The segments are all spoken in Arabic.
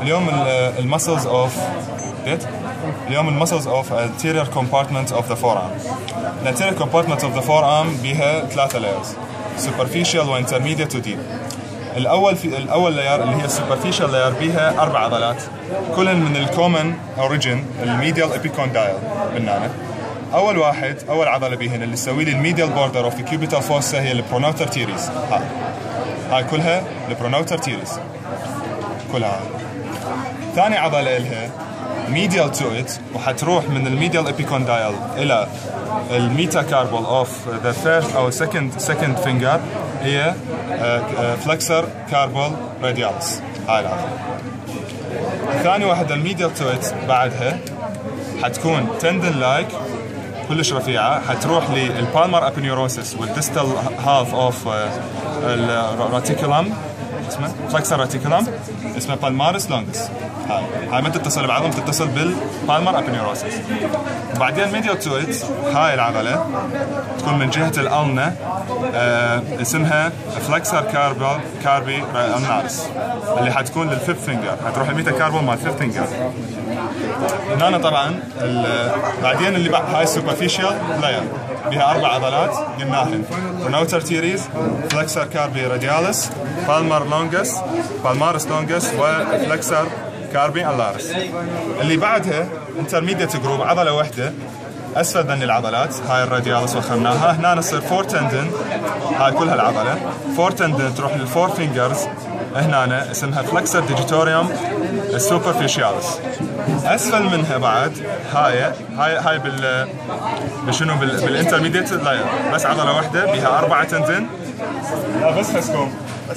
اليوم المسلز اوف اليوم المسلز اوف anterior compartment of the forearm. الانتيريور compartment of the forearm بيها 3 layers: superficial و intermediate و deep. الأول لاير اللي هي السوبرفيشال لاير بيها 4 عضلات، كلهن من الكومن اوريجن الميديال ابيكوندايل بالنانة. أول عضلة بيهن اللي تسوي لي الميديال بوردر اوف ذا كيوبيتال فوسا هي البرونوتر تيريس. هاي كلها البرونوتر تيريس كلها. ثاني عضلة لها ميديال تو ات، وحتروح من الميديال ابيكوندايل إلى الميتاكاربال اوف ذا فيرست أو second finger، هي فلكسر كاربال راديالس. هاي العضلة. ثاني واحدة الميديال تو ات بعدها حتكون تندن لايك كلش رفيعة، حتروح للبالمر ابنيوروسس والديستال هالف اوف الراتيكولم، اسمه فلكسر راتيكولم، اسمه بالمارس لونجس. هاي ما تتصل ببعضهم، تتصل بالبالمر ابنيوروسس. وبعدين ميديال تو ات هاي العضلة تكون من جهة الألنا، اسمها فلكسر كاربي النارس، اللي حتكون للفيف فينجر، حتروح الميتا كاربون مال الفيف فينجر. هنا طبعا بعدين اللي بعد هاي سوبرفيشال لاير بها 4 عضلات قلناهن: برونوتر تيريز، فلكسر كاربي راديالس، بالمارس لونجس، وفلكسر كاربي اللارس. اللي بعدها انترميديت جروب، عضلة واحدة اسفل ذني العضلات، هاي الراديالس وخرناها. هنا نصير 4 تندن، هاي كلها العضلة 4 تندن تروح للفور فينجرز، هنا اسمها فلكسر ديجيتوريوم السوبرفيشيالس. اسفل منها بعد هاي بشنو بالانترميديت لاير، بس عضلة واحدة بها 4 تندن. بس حسكم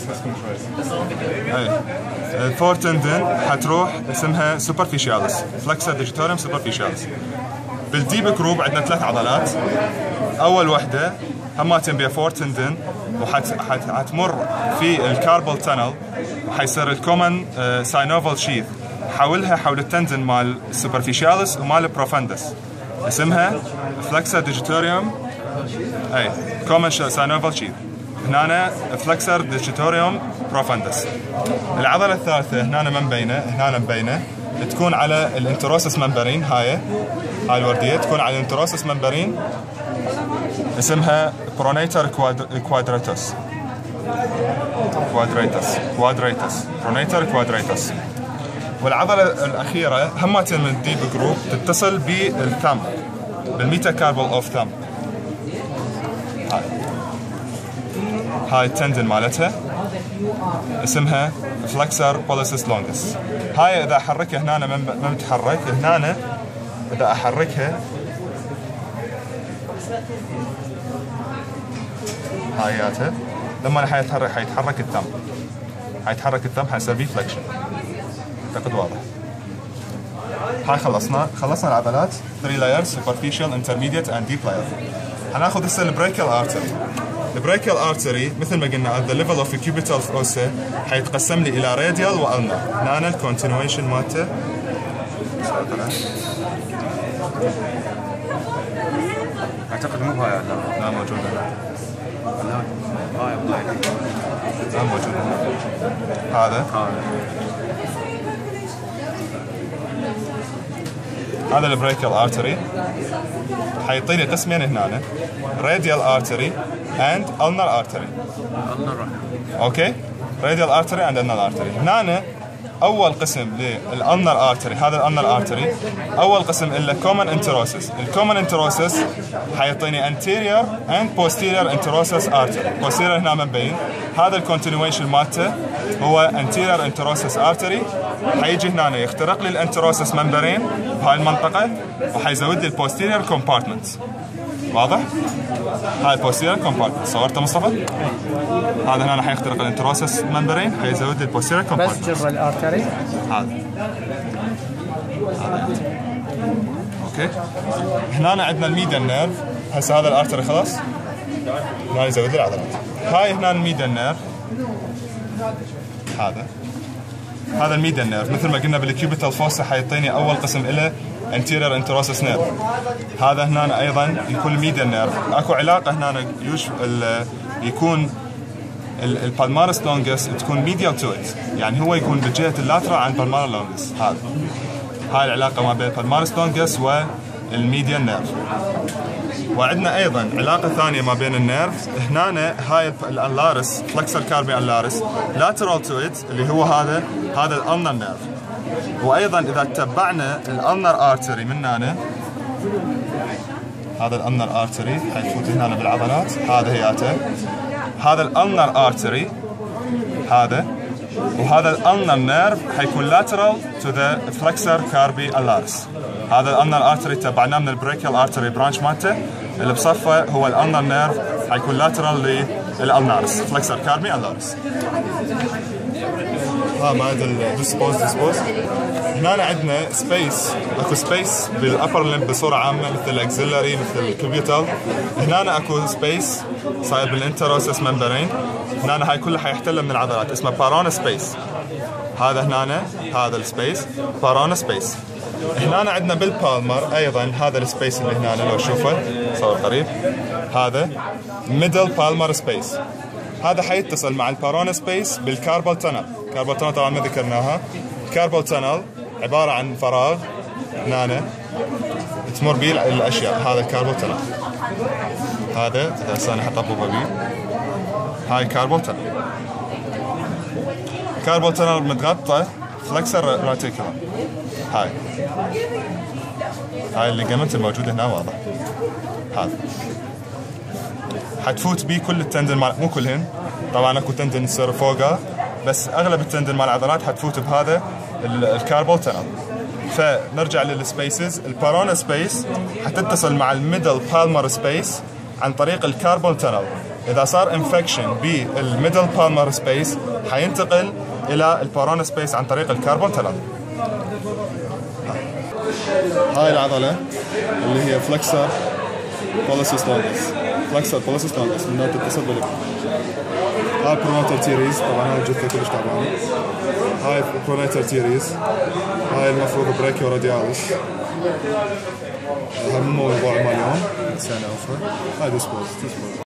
شوي. 4 تندن حتروح اسمها سوبرفيشيالس، فلكسر ديجيتوريوم سوبرفيشيالس. بالديب جروب عندنا 3 عضلات. اول وحده هماتين بها 4 تندن، وحتمر في الكاربال تانل، وحيصير الكومن ساينوفال شيث حول التندن مال السوبرفيشيالس ومال البروفندس، اسمها فلكسر ديجيتوريوم كومن ساينوفال شيث. هنا فلكسر ديجيتوريوم بروفندس. العضله الثالثه هنا مبينه تكون على الانتروسس ممبرين، هاي الورديه تكون على الانتروسس ممبرين، اسمها برونيتر كوادريتس برونيتر كوادريتس. والعضله الاخيره همتين من الديب جروب تتصل بالثم، بالميتا كاربال اوف ثم. هاي التندن مالتها اسمها فلكسر بوليسس لونجس. هاي اذا احركها هنا ما متحرك، هنا اذا احركها هاياتها، لما حيتحرك الثم حيصير فيه فلكشن. اعتقد واضح. هاي خلصنا العضلات 3 لايرز: سوبرفيشال، انترميديت اند ديب لاير. حناخذ هسه البريكال ارتري. البريكال ارتري مثل ما قلنا at the level of the cubital fossa حيتقسم لي الى راديال والنر. هنا الكونتينيويشن مالته اعتقد مو هاي، لا موجوده، لا موجوده. هذا البريكال ارتري حيعطيني قسمين هنا: راديال ارتري اند ulnar ارتري. اوكي، راديال ارتري اند ulnar ارتري. هنا اول قسم للالنر ارتري، هذا الالنر ارتري اول قسم له كومن انتروسس. الكومن انتروسس حيعطيني anterior and posterior enterosus artery. posterior هنا مبين، هذا الكونتينيويشن مالته هو anterior enterosus artery. حيجي هنا يخترق لي الانتروسس ممبرين بهاي المنطقه، وحيزود لي البوستيريور كومبارتمنت. واضح؟ هاي البوستيريور كومبارتمنت صورته مصطفى؟ هذا هنا حيخترق الانتروسس ممبرين، حيزود لي البوستيريور كومبارتمنت. بس جر الارتري هذا اوكي. هنا عندنا الميديان نيرف. هسه هذا الارتري خلاص، هنا يزود لي العضلات. هاي هنا الميديان نيرف، هذا الميديان نيرف مثل ما قلنا بالكيوبيتال فوسا حيعطيني اول قسم له anterior enterosus nerve. هذا هنا ايضا يكون الميديان نيرف. اكو علاقه هنا يكون البالمارس لونجس تكون ميديال تو ات، يعني هو يكون بجهه اللاترال عن البالمار لونجس. هاي العلاقه ما بين البالمارس لونجس والميديال نيرف. وعندنا ايضا علاقه ثانيه ما بين النيرف. هنا هاي الانلارس فلكسر كاربي انلارس لاترال تو ات اللي هو هذا الالنر نيرف. وايضا اذا تبعنا الالنر ارتري من هنا، هذا الالنر ارتري حيفوت هنا بالعضلات، هذا هياته، هذا الالنر ارتري هذا، وهذا الالنر نيرف حيكون لاترال تو ذا فلكسر كاربي انلارس. هذا الالنر ارتري تبعناه من البريكيال ارتري برانش مالته، اللي بصفه هو الالنر نيرف حيكون لاترال للالنارس فلكسر كاربي انلارس. بعد الديسبوز هنا عندنا سبيس، اكو سبيس بالابر لمب بصوره عامه مثل الاكسلري مثل الكوبيوتال. هنا اكو سبيس صاير بالانتروسس ممبرين. هنا هاي كلها حيحتل من العضلات، اسمه بارانا سبيس. هذا هنا هذا السبيس بارانا سبيس. هنا عندنا بالبالمر ايضا هذا السبيس اللي هنا لو تشوفه صور قريب، هذا ميدل بالمر سبيس. هذا حيتصل مع البارانا سبيس بالكاربال تانل. كاربال تانل طبعا ما ذكرناها. كاربال تانل عباره عن فراغ هنا تمر به الاشياء. هذا الكاربال تانل، هذا هسه انا حطببه به. هاي كاربال تانل. كاربال تانل متغطى فلكسر راتيكولار. هاي الليجمنت الموجود هنا واضح. هذا حتفوت بيه كل التندن مو كلهن طبعا، اكو تندن يصير فوقه، بس اغلب التندن مال العضلات حتفوت بهذا الكاربال تانل. فنرجع للسبيسز. البارانا سبيس حتتصل مع الميدل بالمر سبيس عن طريق الكاربال تانل. اذا صار انفكشن بالميدل بالمر سبيس حينتقل الى البارانا سبيس عن طريق الكاربال تانل. هاي العضله اللي هي فلكسر بوليسس لونجس. فلكسر بوليسس لونجس من نوع تتصل بالك. هاي بروناتر تيريز، طبعا هاي الجثه كلش تعبانه. هاي بروناتر تيريز، هاي المفروض بريكيو رادياليس. هذا مو موضوع اليوم، بس انا اوفر. هاي ديسبوز